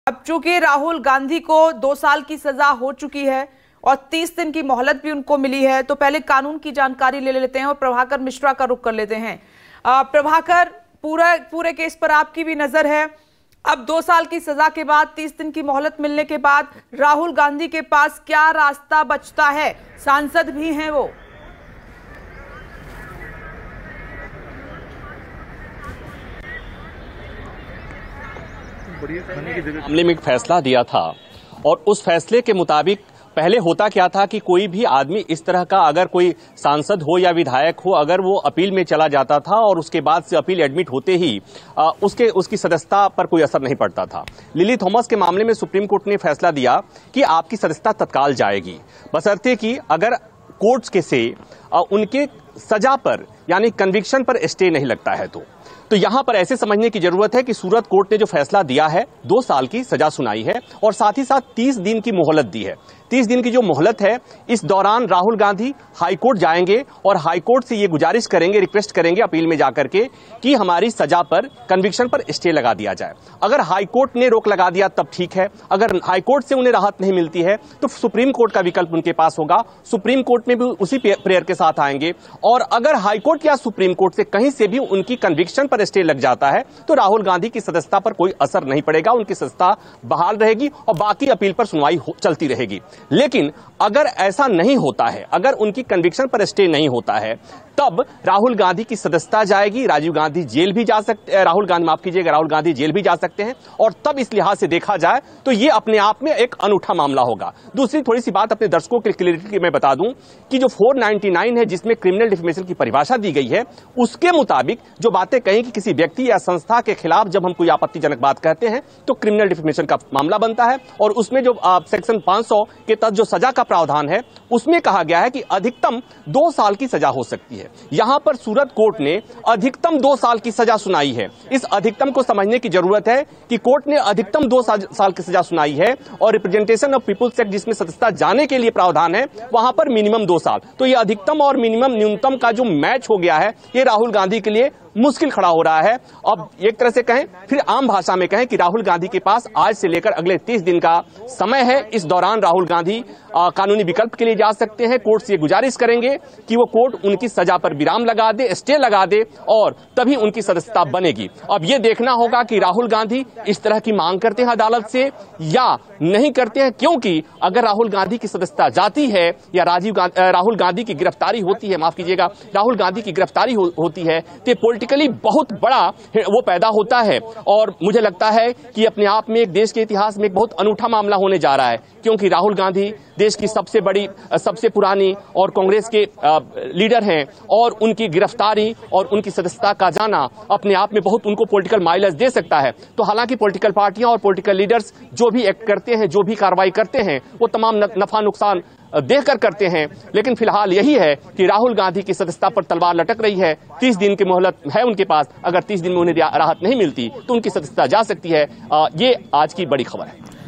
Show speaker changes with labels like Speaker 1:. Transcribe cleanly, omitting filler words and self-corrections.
Speaker 1: अब चूंकि राहुल गांधी को 2 साल की सजा हो चुकी है और 30 दिन की मोहलत भी उनको मिली है, तो पहले कानून की जानकारी ले लेते हैं और प्रभाकर मिश्रा का रुख कर लेते हैं। प्रभाकर, पूरे केस पर आपकी भी नजर है। अब 2 साल की सजा के बाद 30 दिन की मोहलत मिलने के बाद राहुल गांधी के पास क्या रास्ता बचता है? सांसद भी हैं वो।
Speaker 2: मामले में एक फैसला दिया था और उस फैसले के मुताबिक पहले होता क्या था कि कोई भी आदमी इस तरह का, अगर कोई सांसद हो या विधायक हो, अगर वो अपील में चला जाता था और उसके बाद से अपील एडमिट होते ही उसकी सदस्यता पर कोई असर नहीं पड़ता था। लिली थॉमस के मामले में सुप्रीम कोर्ट ने फैसला दिया कि आपकी सदस्यता तत्काल जाएगी, बशर्ते कि अगर कोर्ट्स के से उनके सजा पर यानी कन्विक्शन पर स्टे नहीं लगता है। तो यहां पर ऐसे समझने की जरूरत है कि सूरत कोर्ट ने जो फैसला दिया है, 2 साल की सजा सुनाई है और साथ ही साथ 30 दिन की मोहलत दी है। 30 दिन की जो मोहलत है, इस दौरान राहुल गांधी हाईकोर्ट जाएंगे और हाईकोर्ट से ये गुजारिश करेंगे, रिक्वेस्ट करेंगे अपील में जाकर के कि हमारी सजा पर, कन्विक्शन पर स्टे लगा दिया जाए। अगर हाईकोर्ट ने रोक लगा दिया तब ठीक है, अगर हाईकोर्ट से उन्हें राहत नहीं मिलती है तो सुप्रीम कोर्ट का विकल्प उनके पास होगा। सुप्रीम कोर्ट में भी उसी प्रेयर के साथ आएंगे और अगर हाईकोर्ट या सुप्रीम कोर्ट से कहीं से भी उनकी कन्विक्शन पर स्टे लग जाता है तो राहुल गांधी की सदस्यता पर कोई असर नहीं पड़ेगा, उनकी सदस्यता बहाल रहेगी और बाकी अपील पर सुनवाई चलती रहेगी। लेकिन अगर ऐसा नहीं होता है, अगर उनकी कन्विक्शन पर स्टे नहीं होता है, तब राहुल गांधी की सदस्यता जाएगी, राहुल गांधी जेल भी जा सकते हैं और तब इस लिहाज से देखा जाए तो ये अपने आप में एक अनूठा मामला होगा। दूसरी थोड़ी सी बात अपने दर्शकों के क्लियरिटी में बता दूं कि जो 499 है, जिसमें क्रिमिनल डिफेमेशन की परिभाषा दी गई है, उसके मुताबिक जो बातें कहीं कि किसी व्यक्ति या संस्था के खिलाफ जब हम कोई आपत्तिजनक बात कहते हैं तो क्रिमिनल डिफेमेशन का मामला बनता है और उसमें जो सेक्शन 500 के तहत जो सजा का प्रावधान है, उसमें कहा गया है कि अधिकतम 2 साल की सजा हो सकती है। यहां पर सूरत कोर्ट ने अधिकतम 2 साल की सजा सुनाई है। इस अधिकतम को समझने की जरूरत है कि कोर्ट ने अधिकतम 2 साल की सजा सुनाई है और रिप्रेजेंटेशन ऑफ पीपुल्स एक्ट, जिसमें सदस्यता जाने के लिए प्रावधान है, वहां पर मिनिमम 2 साल। तो ये अधिकतम और मिनिमम, न्यूनतम का जो मैच हो गया है, ये राहुल गांधी के लिए मुश्किल खड़ा हो रहा है। अब एक तरह से कहें, फिर आम भाषा में कहें कि राहुल गांधी के पास आज से लेकर अगले 30 दिन का समय है। इस दौरान राहुल गांधी कानूनी विकल्प के लिए जा सकते हैं। कोर्ट से गुजारिश करेंगे कि वो कोर्ट उनकी सजा पर विराम लगा दे, स्टे लगा दे और तभी उनकी सदस्यता बनेगी। अब ये देखना होगा कि राहुल गांधी इस तरह की मांग करते हैं अदालत से या नहीं करते हैं, क्योंकि अगर राहुल गांधी की सदस्यता जाती है या राहुल गांधी की गिरफ्तारी होती है, माफ कीजिएगा, राहुल गांधी की गिरफ्तारी होती है तो पॉलिटिकली बहुत बड़ा वो पैदा होता है और मुझे लगता है कि अपने आप में एक देश के इतिहास में एक बहुत अनूठा मामला होने जा रहा है, क्योंकि राहुल गांधी देश की सबसे बड़ी, सबसे पुरानी और कांग्रेस के लीडर हैं और उनकी गिरफ्तारी और उनकी सदस्यता का जाना अपने आप में बहुत उनको पॉलिटिकल माइलेज दे सकता है। तो हालांकि पॉलिटिकल पार्टियां और पॉलिटिकल लीडर्स जो भी एक्ट करते हैं, जो भी कार्रवाई करते हैं, वो तमाम नफा नुकसान देखकर करते हैं, लेकिन फिलहाल यही है कि राहुल गांधी की सदस्यता पर तलवार लटक रही है। 30 दिन की मोहलत है उनके पास, अगर 30 दिन में उन्हें राहत नहीं मिलती तो उनकी सदस्यता जा सकती है। ये आज की बड़ी खबर है।